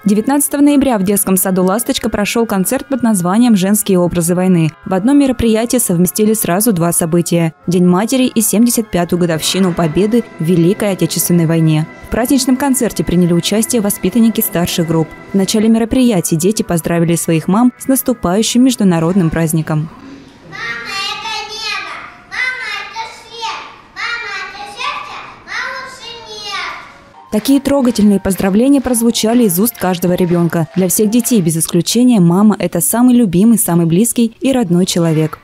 19 ноября в детском саду «Ласточка» прошел концерт под названием «Женские образы войны». В одном мероприятии совместили сразу два события – День матери и 75-ю годовщину Победы в Великой Отечественной войне. В праздничном концерте приняли участие воспитанники старших групп. В начале мероприятия дети поздравили своих мам с наступающим международным праздником. Такие трогательные поздравления прозвучали из уст каждого ребенка. Для всех детей, без исключения, мама – это самый любимый, самый близкий и родной человек.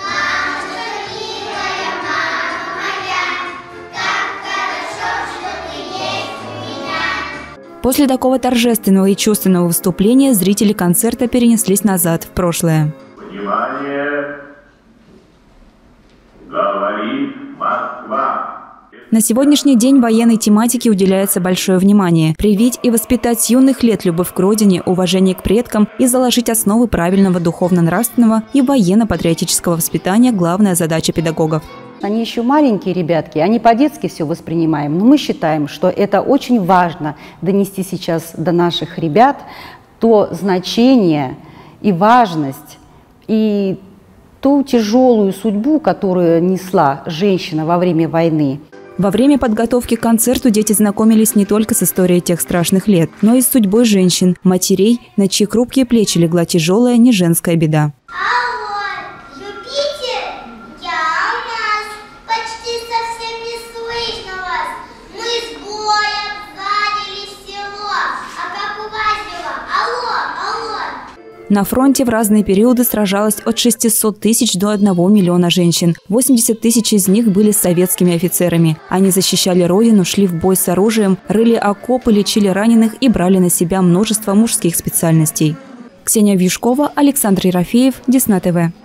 После такого торжественного и чувственного выступления зрители концерта перенеслись назад, в прошлое. Внимание! Говорит Москва! На сегодняшний день военной тематике уделяется большое внимание. Привить и воспитать с юных лет любовь к родине, уважение к предкам и заложить основы правильного духовно-нравственного и военно-патриотического воспитания – главная задача педагогов. Они еще маленькие ребятки, они по-детски все воспринимаем, но мы считаем, что это очень важно донести сейчас до наших ребят то значение и важность, и ту тяжелую судьбу, которую несла женщина во время войны. Во время подготовки к концерту дети знакомились не только с историей тех страшных лет, но и с судьбой женщин, матерей, на чьи хрупкие плечи легла тяжелая неженская беда. На фронте в разные периоды сражалось от 600 тысяч до 1 миллиона женщин. 80 тысяч из них были советскими офицерами. Они защищали родину, шли в бой с оружием, рыли окопы, лечили раненых и брали на себя множество мужских специальностей. Ксения Вьюшкова, Александр Ерофеев, Десна ТВ.